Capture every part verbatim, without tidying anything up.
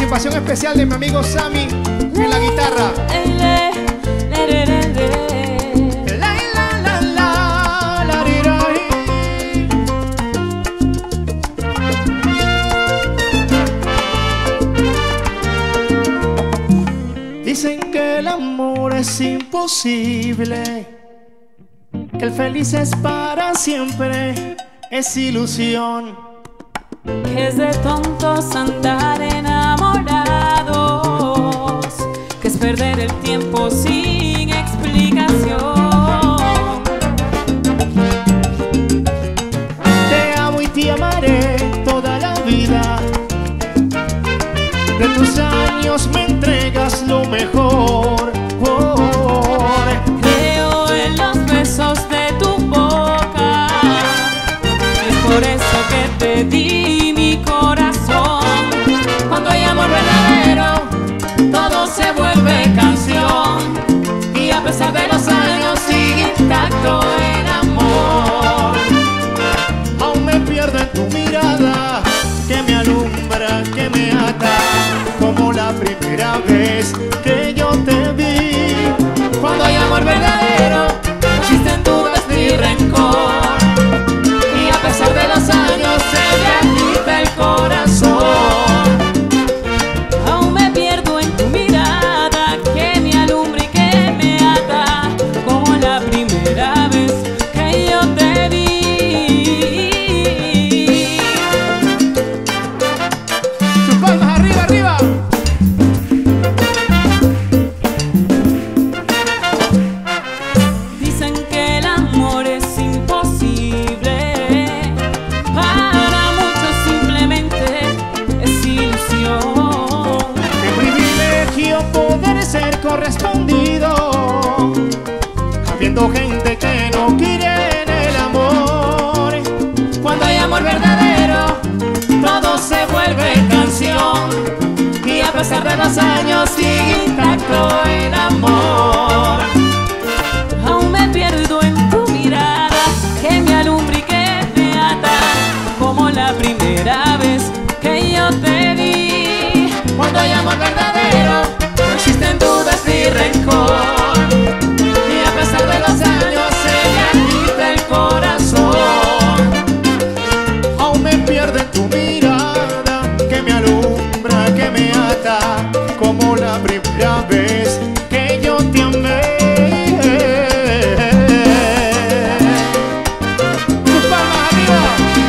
participación especial de mi amigo Sammy en la guitarra. Dicen que el amor es imposible, que el feliz es para siempre, es ilusión. Que es de tontos andar enamorados, que es perder el tiempo sin explicación. Te amo y te amaré toda la vida, de tus años me entregas lo mejor. Oh, creo en los besos de tu boca, es por eso que te di mi corazón. Cuando hay amor verdadero, todo se vuelve canción, y a pesar de los años sigue intacto el amor. Aún me pierdo en tu mirada, que me alumbra, que me ata, como la primera vez que yo te vi. Cuando hay amor verdadero, no existen dudas ni rencor, y a pesar de los años se me agita el corazón. Aún me pierdo en tu mirada, que me alumbra y que me ata, como la primera vez que yo te vi. Tus palmas arriba, arriba. Dicen que el amor es imposible, para muchos simplemente es ilusión. Qué privilegio poder ser correspondido, habiendo gente que no quiere en el amor. Cuando hay amor verdadero, todo se vuelve canción, y a pesar de los años sigue intacto el amor. Aún me pierdo en tu mirada, que me alumbra y que me ata, como la primera vez que yo te vi. Cuando hay amor verdadero, no existen dudas ni rencor, y a pesar de los años se me agita el corazón. Aún me pierdo en tu mirada, que me alumbra, que me ata, como la primera vez que yo te amé. Tus palmas arriba.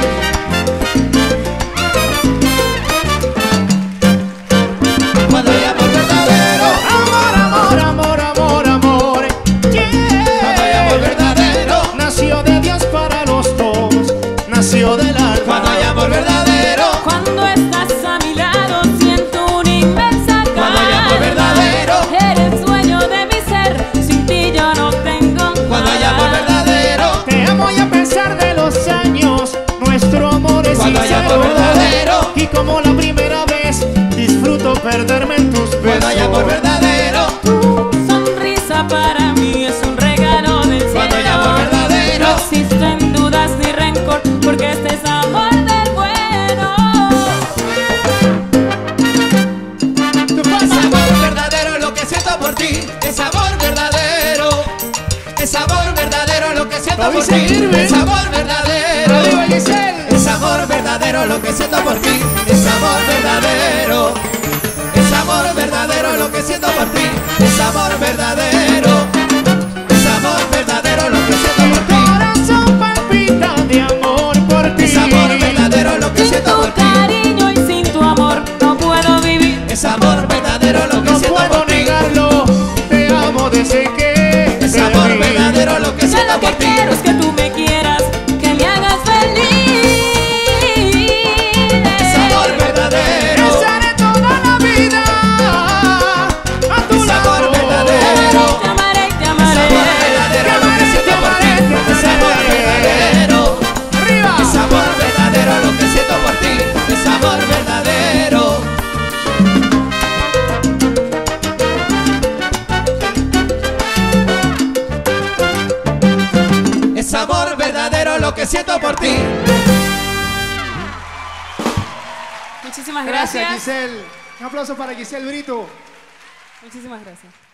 Cuando hay amor verdadero, Amor, amor, amor, amor, amor, yeah. cuando hay amor verdadero, Nació de Dios para los dos, nació del alma. cuando hay amor verdadero, Cuando estás a mi lado siento una inmensa cuando hay amor calma. verdadero, Eres dueño de mi ser, sin ti yo no tengo cuando hay amor nada. verdadero, Te amo y a pesar de los años, nuestro amor es cuando hay sincero. amor verdadero, Y como la primera vez, disfruto perderme en tus besos. cuando hay amor verdadero, Tu sonrisa para mí es un regalo del cielo. cuando hay amor verdadero, No existen dudas ni rencor, porque este es amor del bueno. Tu es palma. amor verdadero lo que siento por ti, es amor verdadero, es amor verdadero lo que siento Lo por dice ti, Irving. es amor verdadero, Arriba, Giselle. es amor verdadero lo que siento por ti, es amor verdadero, es amor verdadero lo que siento por ti, es amor verdadero, es amor verdadero lo que siento por ti, Corazón palpita de amor por ti. es amor verdadero lo que Sin siento por tu ti, cariño y sin tu amor no puedo vivir. es amor verdadero lo que No siento puedo por ti, negarlo, te amo desde que es te amor vi. verdadero lo que Yo siento lo por que ti, quiero es que tú me quieras, que me hagas feliz. es amor verdadero, Estaré toda la vida a tu es lado. amor verdadero, Te amaré, te es amaré. amor verdadero lo que siento por ti, es amor verdadero, Arriba. es amor verdadero lo que siento por ti, es amor verdadero, es amor verdadero lo que siento por ti. Muchísimas Gracias, gracias. Giselle. Un aplauso para Giselle Brito. Muchísimas gracias.